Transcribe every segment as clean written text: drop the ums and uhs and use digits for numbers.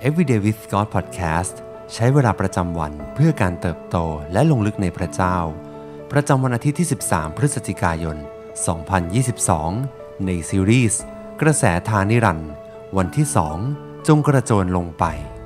Everyday with God Podcast ใช้เวลาประจำวันเพื่อการเติบโตและลงลึกในพระเจ้าประจำวันอาทิตย์ที่13พฤศจิกายน2022ในซีรีส์กระแสทานนิรันดร์วันที่2จงกระโจนลงไป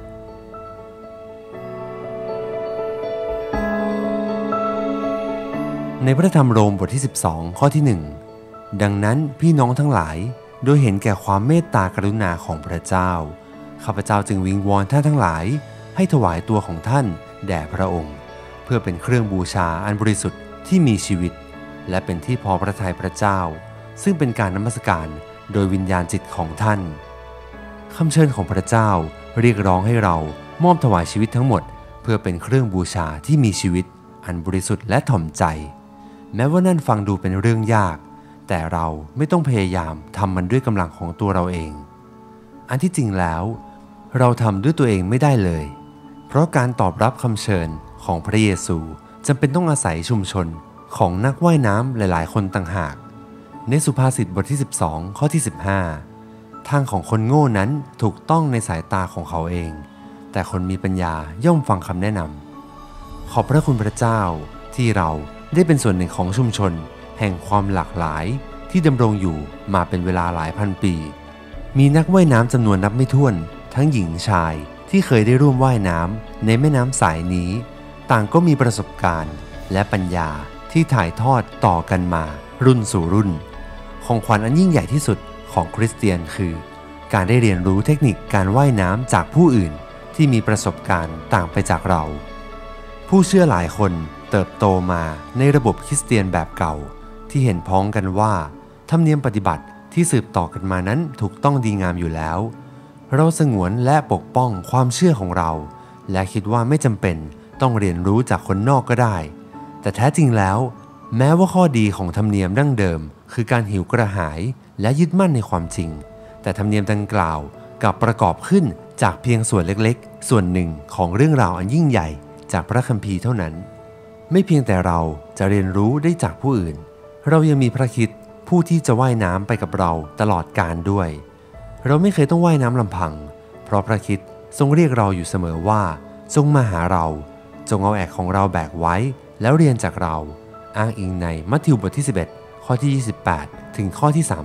ในพระธรรมโรมบทที่12ข้อที่1ดังนั้นพี่น้องทั้งหลายโดยเห็นแก่ความเมตตากรุณาของพระเจ้าข้าพเจ้าจึงวิงวอนท่านทั้งหลายให้ถวายตัวของท่านแด่พระองค์เพื่อเป็นเครื่องบูชาอันบริสุทธิ์ที่มีชีวิตและเป็นที่พอพระทัยพระเจ้าซึ่งเป็นการนมัสการโดยวิญญาณจิตของท่านคำเชิญของพระเจ้าเรียกร้องให้เรามอบถวายชีวิตทั้งหมดเพื่อเป็นเครื่องบูชาที่มีชีวิตอันบริสุทธิ์และถ่อมใจแม้ว่านั่นฟังดูเป็นเรื่องยากแต่เราไม่ต้องพยายามทำมันด้วยกำลังของตัวเราเองอันที่จริงแล้วเราทำด้วยตัวเองไม่ได้เลยเพราะการตอบรับคำเชิญของพระเยซูจำเป็นต้องอาศัยชุมชนของนักว่ายน้ำหลายๆคนต่างหากในสุภาษิตบทที่12ข้อที่15ทางของคนโง่นั้นถูกต้องในสายตาของเขาเองแต่คนมีปัญญาย่อมฟังคำแนะนำขอบพระคุณพระเจ้าที่เราได้เป็นส่วนหนึ่งของชุมชนแห่งความหลากหลายที่ดำรงอยู่มาเป็นเวลาหลายพันปีมีนักว่ายน้ำจำนวนนับไม่ถ้วนทั้งหญิงชายที่เคยได้ร่วมว่ายน้ำในแม่น้ำสายนี้ต่างก็มีประสบการณ์และปัญญาที่ถ่ายทอดต่อกันมารุ่นสู่รุ่นของขวัญอันยิ่งใหญ่ที่สุดของคริสเตียนคือการได้เรียนรู้เทคนิคการว่ายน้ำจากผู้อื่นที่มีประสบการณ์ต่างไปจากเราผู้เชื่อหลายคนเติบโตมาในระบบคริสเตียนแบบเก่าที่เห็นพ้องกันว่าธรรมเนียมปฏิบัติที่สืบต่อกันมานั้นถูกต้องดีงามอยู่แล้วเราสงวนและปกป้องความเชื่อของเราและคิดว่าไม่จำเป็นต้องเรียนรู้จากคนนอกก็ได้แต่แท้จริงแล้วแม้ว่าข้อดีของธรรมเนียมดั้งเดิมคือการหิวกระหายและยึดมั่นในความจริงแต่ธรรมเนียมดังกล่าวกลับประกอบขึ้นจากเพียงส่วนเล็กๆส่วนหนึ่งของเรื่องราวอันยิ่งใหญ่จากพระคัมภีร์เท่านั้นไม่เพียงแต่เราจะเรียนรู้ได้จากผู้อื่นเรายังมีพระคริสต์ผู้ที่จะว่ายน้ำไปกับเราตลอดกาลด้วยเราไม่เคยต้องว่ายน้ำลำพังเพราะพระคริสต์ทรงเรียกเราอยู่เสมอว่าจงมาหาเราจงเอาแอกของเราแบกไว้แล้วเรียนจากเราอ้างอิงในมัทธิวบทที่11ข้อที่28ถึงข้อที่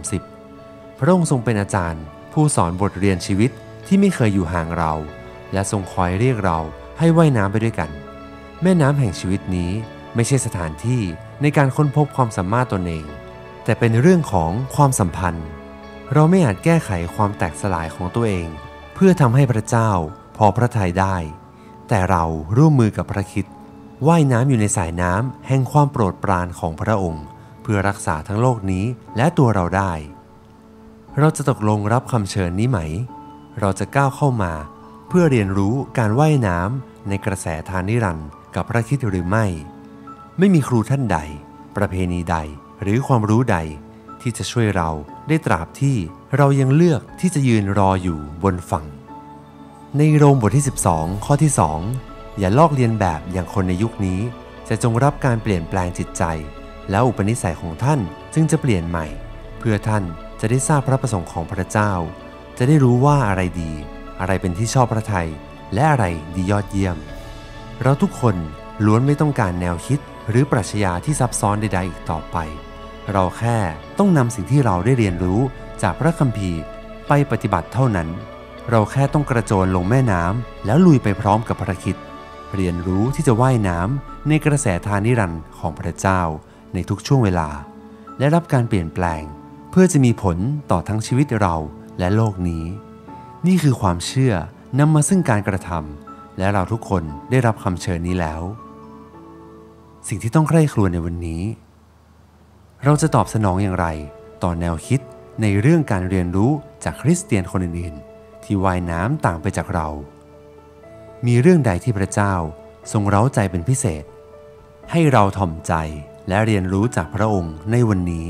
30พระองค์ทรงเป็นอาจารย์ผู้สอนบทเรียนชีวิตที่ไม่เคยอยู่ห่างเราและทรงคอยเรียกเราให้ว่ายน้ำไปด้วยกันแม่น้ำแห่งชีวิตนี้ไม่ใช่สถานที่ในการค้นพบความสามารถตนเองแต่เป็นเรื่องของความสัมพันธ์เราไม่อาจแก้ไขความแตกสลายของตัวเองเพื่อทำให้พระเจ้าพอพระทัยได้แต่เราร่วมมือกับพระคริสต์ว่ายน้ำอยู่ในสายน้ำแห่งความโปรดปรานของพระองค์เพื่อรักษาทั้งโลกนี้และตัวเราได้เราจะตกลงรับคำเชิญนี้ไหมเราจะก้าวเข้ามาเพื่อเรียนรู้การว่ายน้ำในกระแสทานนิรันดร์กับพระคริสต์หรือไม่มีครูท่านใดประเพณีใดหรือความรู้ใดที่จะช่วยเราได้ตราบที่เรายังเลือกที่จะยืนรออยู่บนฝั่งในโรมบทที่12ข้อที่2อย่าลอกเลียนแบบอย่างคนในยุคนี้จะจงรับการเปลี่ยนแปลงจิตใจแล้วอุปนิสัยของท่านจึงจะเปลี่ยนใหม่เพื่อท่านจะได้ทราบพระประสงค์ของพระเจ้าจะได้รู้ว่าอะไรดีอะไรเป็นที่ชอบพระทัยและอะไรดียอดเยี่ยมเราทุกคนล้วนไม่ต้องการแนวคิดหรือปรัชญาที่ซับซ้อนใดๆอีกต่อไปเราแค่ต้องนำสิ่งที่เราได้เรียนรู้จากพระคัมภีร์ไปปฏิบัติเท่านั้นเราแค่ต้องกระโจนลงแม่น้ำแล้วลุยไปพร้อมกับพระคริสต์เรียนรู้ที่จะว่ายน้ำในกระแสทานนิรันดร์ของพระเจ้าในทุกช่วงเวลาและรับการเปลี่ยนแปลงเพื่อจะมีผลต่อทั้งชีวิตเราและโลกนี้นี่คือความเชื่อนำมาซึ่งการกระทำและเราทุกคนได้รับคำเชิญนี้แล้วสิ่งที่ต้องใคร่ครวญในวันนี้เราจะตอบสนองอย่างไรต่อแนวคิดในเรื่องการเรียนรู้จากคริสเตียนคนอื่นๆที่ว่ายน้ำต่างไปจากเรามีเรื่องใดที่พระเจ้าทรงเร้าใจเป็นพิเศษให้เราถ่อมใจและเรียนรู้จากพระองค์ในวันนี้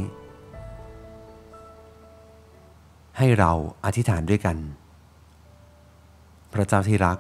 ให้เราอธิษฐานด้วยกันพระเจ้าที่รัก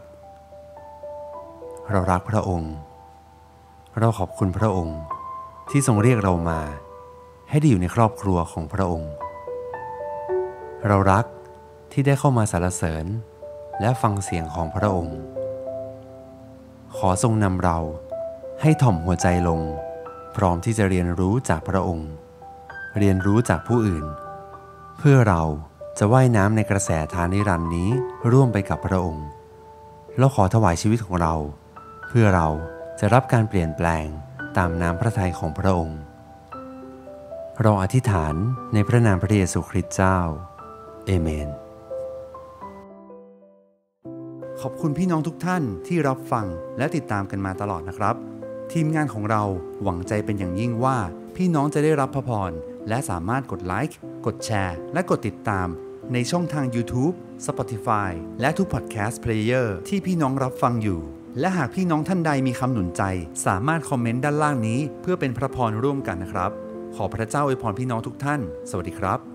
เรารักพระองค์เราขอบคุณพระองค์ที่ทรงเรียกเรามาให้ได้อยู่ในครอบครัวของพระองค์เรารักที่ได้เข้ามาสรรเสริญและฟังเสียงของพระองค์ขอทรงนำเราให้ถ่อมหัวใจลงพร้อมที่จะเรียนรู้จากพระองค์เรียนรู้จากผู้อื่นเพื่อเราจะว่ายน้ำในกระแสทานนิรันดร์นี้ร่วมไปกับพระองค์แล้วขอถวายชีวิตของเราเพื่อเราจะรับการเปลี่ยนแปลงตามน้ำพระทัยของพระองค์เราอธิษฐานในพระนามพระเยซูคริสต์เจ้าเอเมนขอบคุณพี่น้องทุกท่านที่รับฟังและติดตามกันมาตลอดนะครับทีมงานของเราหวังใจเป็นอย่างยิ่งว่าพี่น้องจะได้รับพระพรและสามารถกดไลค์กดแชร์และกดติดตามในช่องทาง YouTube, Spotify และทุก Podcast Player ที่พี่น้องรับฟังอยู่และหากพี่น้องท่านใดมีคำหนุนใจสามารถคอมเมนต์ด้านล่างนี้เพื่อเป็นพระพรร่วมกันนะครับขอพระเจ้าอวยพรพี่น้องทุกท่านสวัสดีครับ